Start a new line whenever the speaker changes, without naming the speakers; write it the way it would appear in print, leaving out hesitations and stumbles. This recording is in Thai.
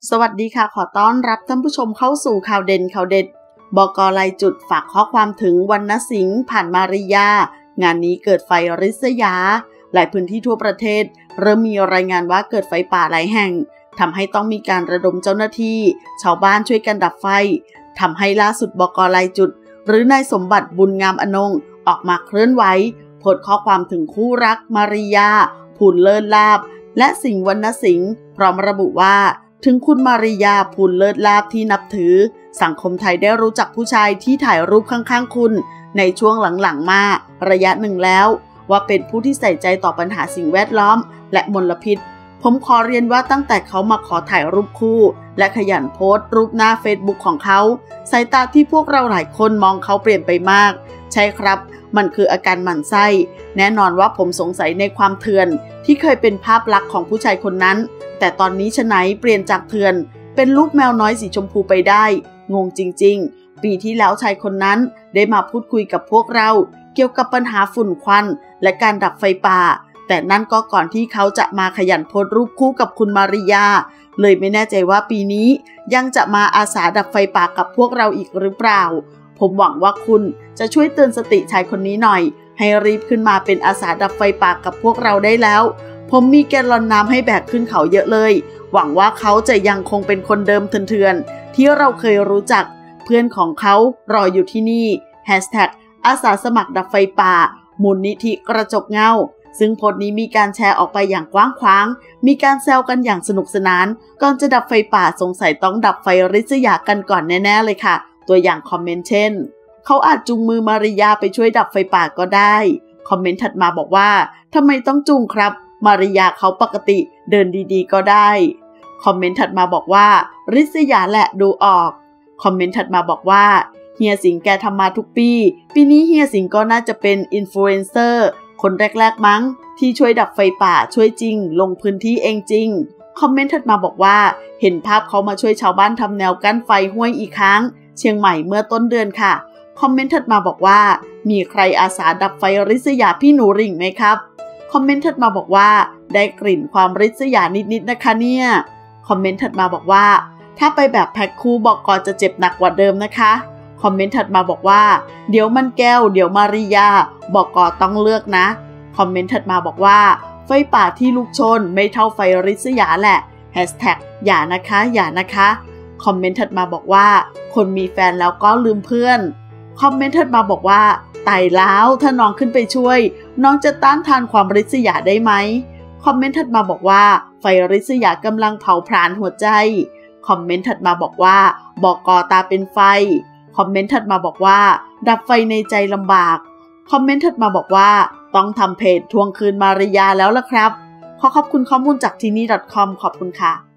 สวัสดีค่ะขอต้อนรับท่านผู้ชมเข้าสู่ข่าวเด่นข่าวเด็ดบก.รายจุดฝากข้อความถึงวรรณสิงห์ผ่านมาริยางานนี้เกิดไฟริษยาหลายพื้นที่ทั่วประเทศเริ่มมีรายงานว่าเกิดไฟป่าหลายแห่งทำให้ต้องมีการระดมเจ้าหน้าที่ชาวบ้านช่วยกันดับไฟทำให้ล่าสุดบก.รายจุดหรือนายสมบัติบุญงามอนงออกมาเคลื่อนไหวโพสต์ข้อความถึงคู่รักมาริยาภูลเลิศลาภและสิงห์วรรณสิงห์พร้อมระบุว่าถึงคุณมาริยาภูลเลิศลาภที่นับถือสังคมไทยได้รู้จักผู้ชายที่ถ่ายรูปข้างๆคุณในช่วงหลังๆมาระยะหนึ่งแล้วว่าเป็นผู้ที่ใส่ใจต่อปัญหาสิ่งแวดล้อมและมลพิษผมขอเรียนว่าตั้งแต่เขามาขอถ่ายรูปคู่และขยันโพสต์รูปหน้า Facebook ของเขาสายตาที่พวกเราหลายคนมองเขาเปลี่ยนไปมากใช่ครับมันคืออาการหมั่นไส้แน่นอนว่าผมสงสัยในความเถื่อนที่เคยเป็นภาพลักษณ์ของผู้ชายคนนั้นแต่ตอนนี้ฉะไหนเปลี่ยนจากเถื่อนเป็นรูปแมวน้อยสีชมพูไปได้งงจริงๆปีที่แล้วชายคนนั้นได้มาพูดคุยกับพวกเราเกี่ยวกับปัญหาฝุ่นควันและการดับไฟป่าแต่นั่นก็ก่อนที่เขาจะมาขยันโพสต์รูปคู่กับคุณมาริยาเลยไม่แน่ใจว่าปีนี้ยังจะมาอาสาดับไฟป่ากับพวกเราอีกหรือเปล่าผมหวังว่าคุณจะช่วยเตือนสติชายคนนี้หน่อยให้รีบขึ้นมาเป็นอาสาดับไฟป่ากับพวกเราได้แล้วผมมีแกลลอนน้ำให้แบกขึ้นเขาเยอะเลยหวังว่าเขาจะยังคงเป็นคนเดิมเถื่อนๆที่เราเคยรู้จักเพื่อนของเขารออยู่ที่นี่อาสาสมัครดับไฟป่ามูลนิธิกระจกเงาซึ่งโพสต์นี้มีการแชร์ออกไปอย่างกว้างขวางมีการแซวกันอย่างสนุกสนานก่อนจะดับไฟป่าสงสัยต้องดับไฟริษยากันก่อนแน่ๆเลยค่ะตัวอย่างคอมเมนต์เช่นเขาอาจจูงมือมาริยาไปช่วยดับไฟป่าก็ได้คอมเมนต์ถัดมาบอกว่าทำไมต้องจูงครับมาริยาเขาปกติเดินดีๆก็ได้คอมเมนต์ถัดมาบอกว่าริษยาแหละดูออกคอมเมนต์ถัดมาบอกว่าเฮียสิงแกทำมาทุกปีนี้เฮียสิงก็น่าจะเป็นอินฟลูเอนเซอร์คนแรกๆมั้งที่ช่วยดับไฟป่าช่วยจริงลงพื้นที่เองจริงคอมเมนต์ถัดมาบอกว่าเห็นภาพเขามาช่วยชาวบ้านทำแนวกั้นไฟห้วยอีกครั้งเชียงใหม่เมื่อต้นเดือนค่ะคอมเมนต์ถัดมาบอกว่ามีใครอาสาดับไฟริษยาพี่หนูริ่งไหมครับคอมเมนต์ถัดมาบอกว่าได้กลิ่นความริษยานิดๆนะคะเนี่ยคอมเมนต์ถัดมาบอกว่าถ้าไปแบบแพ็คคู่บอกก่อนจะเจ็บหนักกว่าเดิมนะคะคอมเมนต์ถัดมาบอกว่าเดี๋ยวมันแก้วเดี๋ยวมาริยาบอกก่อต้องเลือกนะคอมเมนต์ถัดมาบอกว่าไฟป่าที่ลุกโชนไม่เท่าไฟริษยาแหละอย่านะคะคอมเมนต์ถัดมาบอกว่าคนมีแฟนแล้วก็ลืมเพื่อนคอมเมนต์ถัดมาบอกว่าตายแล้วถ้าน้องขึ้นไปช่วยน้องจะต้านทานความริษยาได้ไหมคอมเมนต์ถัดมาบอกว่าไฟริษยากำลังเผาผลาญหัวใจคอมเมนต์ถัดมาบอกว่าบอกกอตาเป็นไฟคอมเมนต์ถัดมาบอกว่าดับไฟในใจลำบากคอมเมนต์ถัดมาบอกว่าต้องทำเพจทวงคืนมาริยาแล้วล่ะครับขอบคุณข้อมูลจากที่นี่ .com ขอบคุณค่ะ